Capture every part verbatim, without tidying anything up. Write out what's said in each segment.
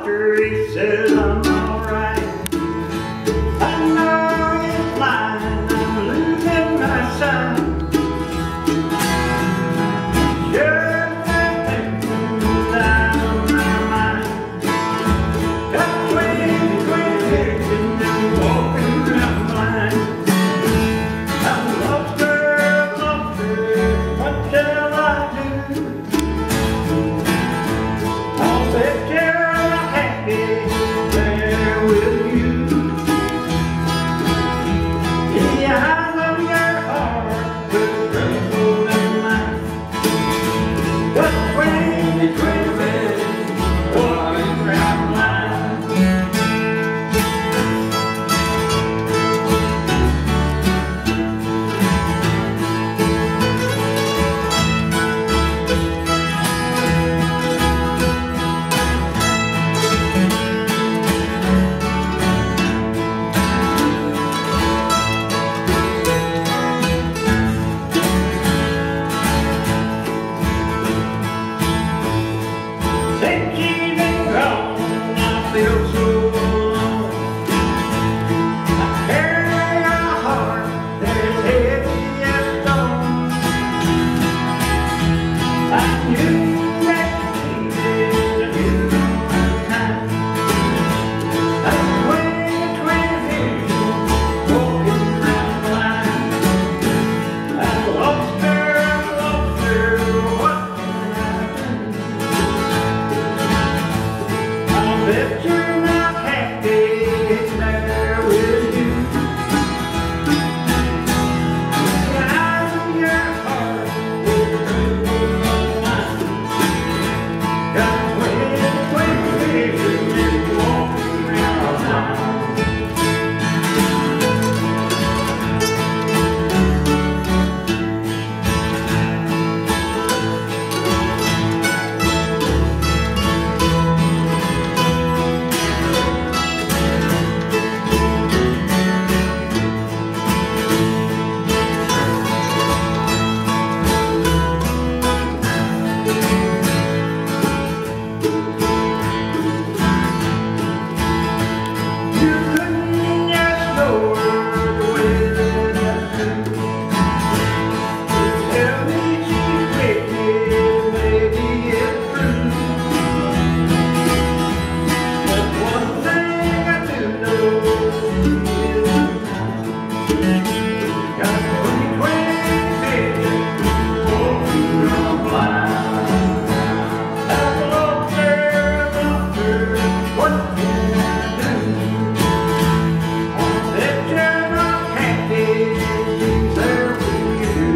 doctor, he says I'm alright. I know he's lying, I'm losing my sight. Just thinking down my mind. Got twenty, twenty vision and walking around blind. I'm lost her, lost her, what shall I do? I'll bet you're happy there with you. In the eyes of your heart, with trouble in mind. Got twenty, twenty vision, walking around blind. Since she's been gone, I feel so alone. I carry a heart that is heavy as stone. I knew that she needed a new time. I'm twenty, twenty vision, walking round the line. I lost her, I lost her, what can I do? I bet you're not happy there with you. In the eyes of your heart, with trouble on mine. Got twenty, twenty vision and walking around blind. You couldn't just know her the way that I do. Tell me she's wicked, maybe it's true. But one thing I do know is got twenty, twenty vision, walking around blind. I've lost her, lost her, what can I do? I bet you're not happy she's there with you.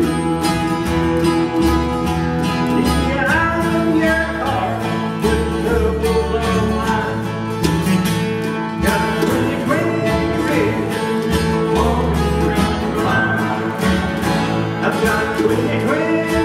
In the eyes of your heart, with trouble on mine. Got twenty, twenty vision, walking around blind. I've got twenty, twenty